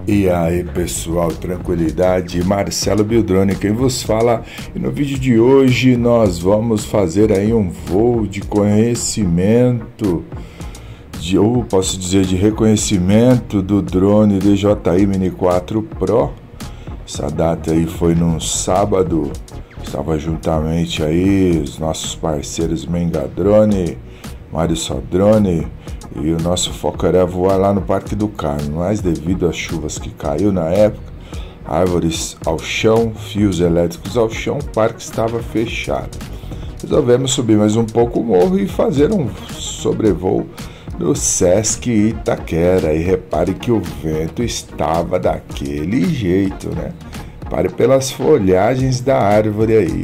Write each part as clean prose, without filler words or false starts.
E aí pessoal, tranquilidade, Marcelo Bildrone quem vos fala, e no vídeo de hoje nós vamos fazer aí um voo de conhecimento, ou posso dizer de reconhecimento do drone DJI Mini 4 Pro. Essa data aí foi num sábado, estava juntamente aí os nossos parceiros Menga Drone, Mário Só Drone, e o nosso foco era voar lá no Parque do Carmo, mas devido às chuvas que caiu na época, árvores ao chão, fios elétricos ao chão, o parque estava fechado. Resolvemos subir mais um pouco o morro e fazer um sobrevoo no Sesc Itaquera. E repare que o vento estava daquele jeito, né? Pare pelas folhagens da árvore aí.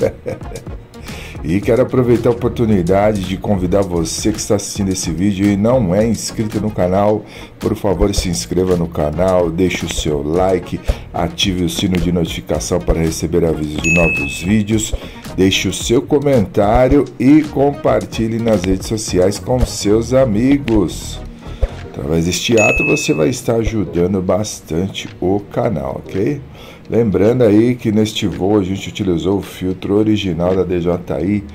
E quero aproveitar a oportunidade de convidar você que está assistindo esse vídeo e não é inscrito no canal, por favor se inscreva no canal, deixe o seu like, ative o sino de notificação para receber avisos de novos vídeos, deixe o seu comentário e compartilhe nas redes sociais com seus amigos. Através deste ato você vai estar ajudando bastante o canal, ok? Lembrando aí que neste voo a gente utilizou o filtro original da DJI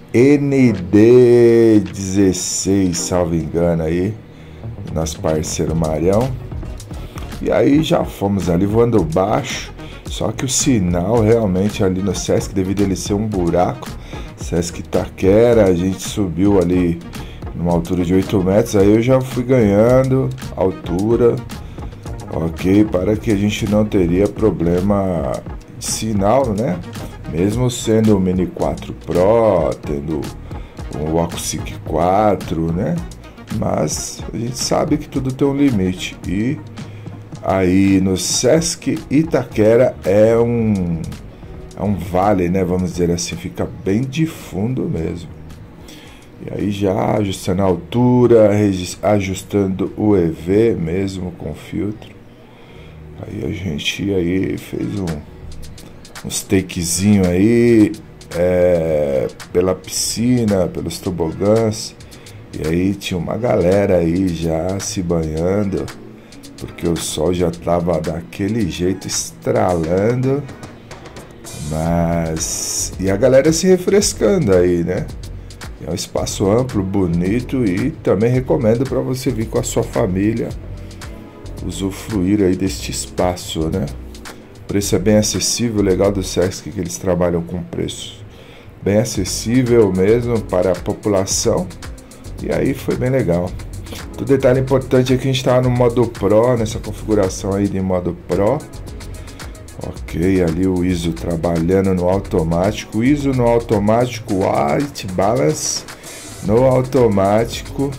ND16, salvo engano aí, nosso parceiro Marião. E aí já fomos ali voando baixo, só que o sinal realmente ali no Sesc, devido a ele ser um buraco, Sesc Itaquera, a gente subiu ali numa altura de 8 metros, aí eu já fui ganhando altura, ok, para que a gente não teria problema de sinal, né? Mesmo sendo o Mini 4 Pro, tendo o Aquosic 4, né? Mas a gente sabe que tudo tem um limite. E aí no Sesc Itaquera é um vale, né? Vamos dizer assim, fica bem de fundo mesmo. E aí já ajustando a altura, ajustando o EV mesmo com filtro. Aí a gente aí fez uns takezinho aí pela piscina, pelos tobogãs. E aí tinha uma galera aí já se banhando, porque o sol já tava daquele jeito estralando. E a galera se refrescando aí, né? É um espaço amplo, bonito, e também recomendo para você vir com a sua família usufruir aí deste espaço, né? O preço é bem acessível, legal do Sesc que eles trabalham com preço bem acessível mesmo para a população, e aí foi bem legal. Outro detalhe importante é que a gente está no modo Pro, nessa configuração aí de modo Pro. Ok, ali o ISO trabalhando no automático, ISO no automático, White Balance no automático.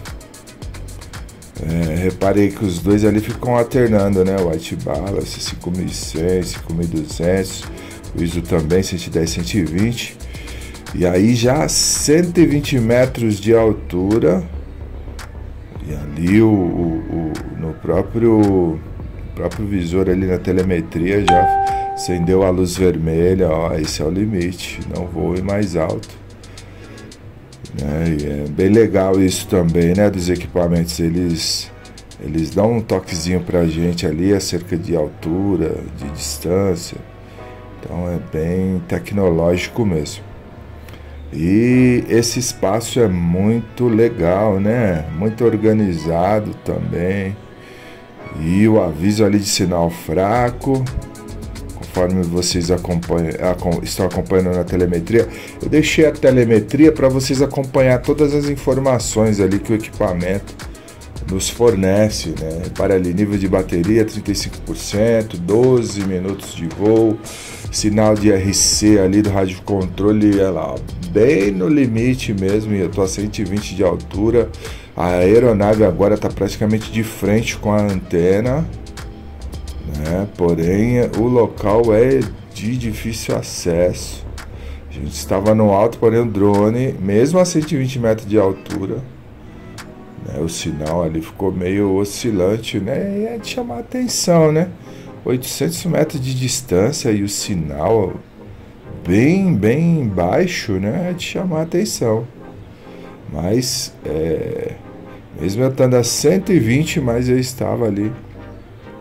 Reparei que os dois ali ficam alternando, né? White Balance 5100, 5200, o ISO também 110, 120. E aí já 120 metros de altura. E ali no próprio visor ali na telemetria já acendeu a luz vermelha, ó, esse é o limite, não voe mais alto, né? E é bem legal isso também, né, dos equipamentos, eles dão um toquezinho pra gente ali acerca de altura, de distância, então é bem tecnológico mesmo. E esse espaço é muito legal, né, muito organizado também. E o aviso ali de sinal fraco, conforme vocês estão acompanhando na telemetria. Eu deixei a telemetria para vocês acompanhar todas as informações ali que o equipamento nos fornece, né? Para ali, nível de bateria 35%, 12 minutos de voo, sinal de RC ali do rádio controle, lá, bem no limite mesmo, e eu tô a 120 de altura. A aeronave agora está praticamente de frente com a antena, né? Porém o local é de difícil acesso. A gente estava no alto, porém o drone, mesmo a 120 metros de altura, né? O sinal ali ficou meio oscilante, né? E é de chamar a atenção, né? 800 metros de distância e o sinal bem baixo, né? É de chamar a atenção. Mas mesmo eu estando a 120, mas eu estava ali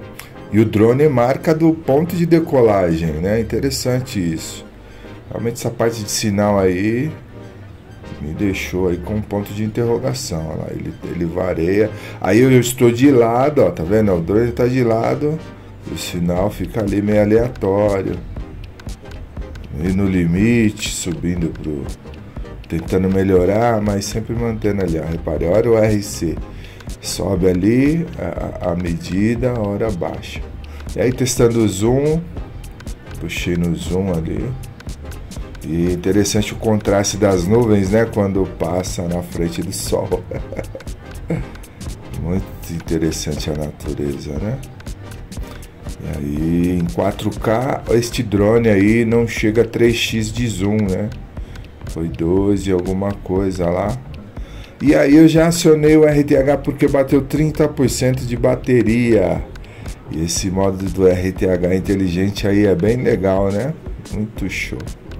E o drone marca do ponto de decolagem, né? Interessante isso. Realmente essa parte de sinal aí me deixou aí com um ponto de interrogação. Olha lá, ele varia. Aí eu estou de lado, ó, tá vendo? O drone está de lado, o sinal fica ali meio aleatório. E no limite, subindo pro... tentando melhorar, mas sempre mantendo ali, ó. Repare, olha o RC. Sobe ali a medida, a hora baixa. E aí testando o zoom, puxei no zoom ali. E interessante o contraste das nuvens, né? Quando passa na frente do sol. Muito interessante a natureza, né? E aí em 4K, este drone aí não chega a 3x de zoom, né? Foi 12 e alguma coisa lá. E aí eu já acionei o RTH porque bateu 30% de bateria. E esse modo do RTH inteligente aí é bem legal, né? Muito show.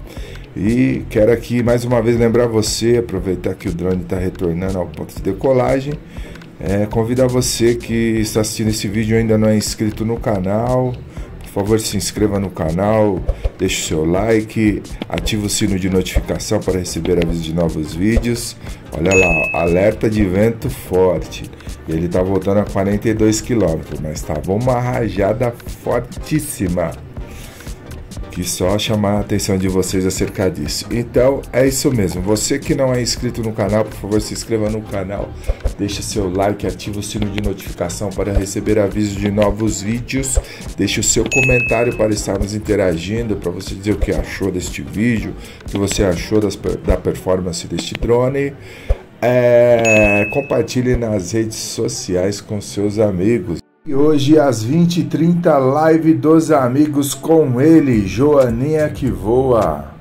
E quero aqui mais uma vez lembrar você, aproveitar que o drone está retornando ao ponto de decolagem. Convidar você que está assistindo esse vídeo e ainda não é inscrito no canal. Por favor, se inscreva no canal, deixe o seu like, ative o sino de notificação para receber avisos de novos vídeos. Olha lá, alerta de vento forte. Ele está voltando a 42 km, mas estava uma rajada fortíssima. Que só chamar a atenção de vocês acerca disso. Então é isso mesmo. Você que não é inscrito no canal, por favor, se inscreva no canal, deixe seu like, ative o sino de notificação para receber avisos de novos vídeos. Deixe o seu comentário para estarmos interagindo, para você dizer o que achou deste vídeo, o que você achou da performance deste drone. Compartilhe nas redes sociais com seus amigos. E hoje às 20h30, live dos amigos com ele, Joaninha que voa.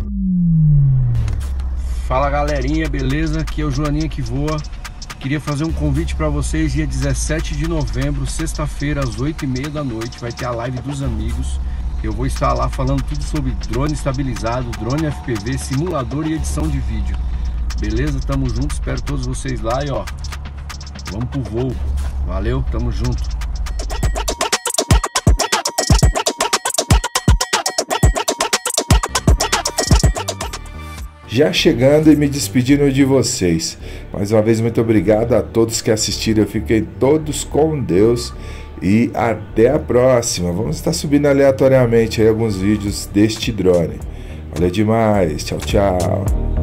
Fala galerinha, beleza? Aqui é o Joaninha que voa. Queria fazer um convite para vocês, dia 17 de novembro, sexta-feira, às 8h30 da noite, vai ter a live dos amigos. Eu vou estar lá falando tudo sobre drone estabilizado, drone FPV, simulador e edição de vídeo. Beleza? Tamo junto, espero todos vocês lá e ó, vamos pro voo. Valeu, tamo junto. Já chegando e me despedindo de vocês. Mais uma vez, muito obrigado a todos que assistiram. Fiquem todos com Deus e até a próxima. Vamos estar subindo aleatoriamente aí alguns vídeos deste drone. Valeu demais. Tchau, tchau.